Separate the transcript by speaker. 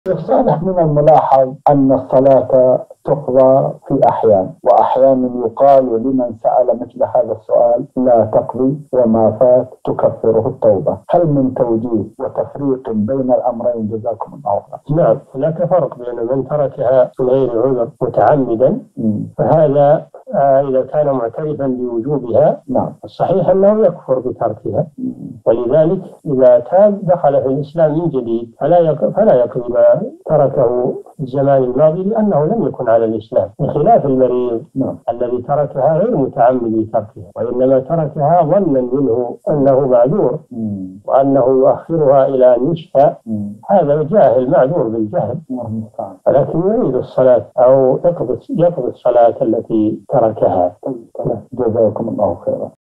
Speaker 1: صالح، من الملاحظ أن الصلاة تقضى في أحيان، وأحيانا يقال لمن سأل مثل هذا السؤال لا تقضي وما فات تكفره التوبة. هل من توجيه وتفريق بين الأمرين؟ جزاكم الله خيرا.
Speaker 2: نعم، هناك فرق بين من تركها من غير عذر متعمدا، فهذا إذا كان معترفا بوجوبها
Speaker 1: نعم
Speaker 2: الصحيح أنه يكفر بتركها، ولذلك إذا تاب دخل في الإسلام من جديد فلا يقضي ما تركه في الزمان الماضي لأنه لم يكن على الإسلام، بخلاف المريض الذي تركها غير متعمد لتركها، وإنما تركها ظنا منه أنه معذور وأنه يؤخرها إلى أن يشفى. هذا جاهل معذور بالجهل، ولكن يريد الصلاة أو يقضي الصلاة التي تركها.
Speaker 1: جزاكم الله خيرا.